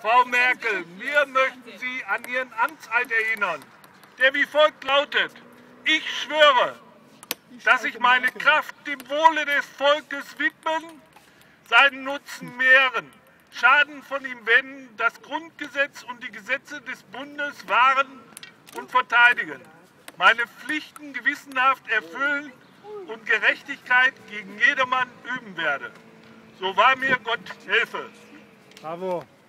Frau Merkel, wir möchten Sie an Ihren Amtseid erinnern, der wie folgt lautet: Ich schwöre, dass ich meine Kraft dem Wohle des Volkes widmen, seinen Nutzen mehren, Schaden von ihm wenden, das Grundgesetz und die Gesetze des Bundes wahren und verteidigen, meine Pflichten gewissenhaft erfüllen und Gerechtigkeit gegen jedermann üben werde. So wahr mir Gott helfe. Bravo.